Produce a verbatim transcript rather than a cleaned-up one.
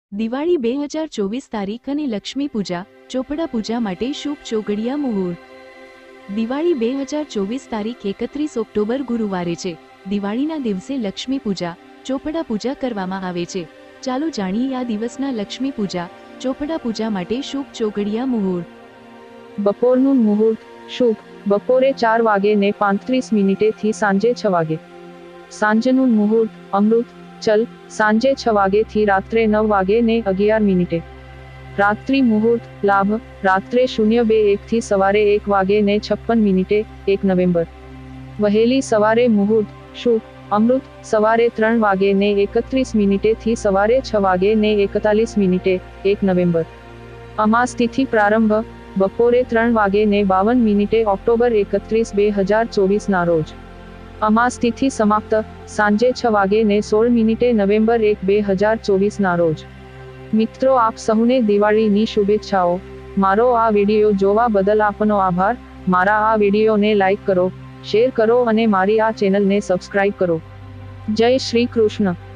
દિવાળી બે હજાર ચોવીસ તારીખ અને લક્ષ્મી પૂજા, ચોપડા પૂજા માટે શુભ ચોઘડિયા મુહૂર્ત. દિવાળી બે હજાર ચોવીસ તારીખ એકત્રીસ ઓક્ટોબર ગુરુવારે છે. દિવાળીના દિવસે લક્ષ્મી પૂજા, ચોપડા પૂજા કરવામાં આવે છે. ચાલો જાણીએ આ દિવસના લક્ષ્મી પૂજા, ચોપડા પૂજા માટે શુભ ચોઘડિયા મુહૂર્ત. બપોરનું મુહૂર્ત શુભ બપોરે ચાર વાગે ને પાંત્રીસ મિનિટે થી સાંજે છ વાગે. સાંજનું મુહૂર્ત અમૃત ચલ સાંજે છ વાગે થી રાત્રે નવ વાગે ને અગિયાર મિનિટે. રાત્રિ મુહૂર્ત લાભ રાત્રે શૂન્ય બે એક થી સવારે એક વાગે ને છપ્પન મિનિટે એક નવેમ્બર. વહેલી સવારે મુહૂર્ત શુભ અમૃત સવારે ત્રણ વાગે ને એકત્રીસ મિનિટે થી સવારે છ વાગે ને એકતાલીસ મિનિટે એક નવેમ્બર. અમાસ તિથિ પ્રારંભ બપોરે ત્રણ વાગે ને બાવન મિનિટે ઓક્ટોબર એકત્રીસ બે હજાર ચોવીસ ના રોજ. અમાસ તિથિ સમાપ્ત સાંજે છ વાગે ને સોળ મિનિટે નવેમ્બર એક બે હજાર ચોવીસ ના રોજ. મિત્રો, આપ સહુને દિવાળીની શુભેચ્છાઓ. મારો આ વિડીયો જોવા બદલ આપનો આભાર. મારા આ વિડીયોને લાઈક કરો, શેર કરો અને મારી આ ચેનલને સબસ્ક્રાઇબ કરો. જય શ્રી કૃષ્ણ.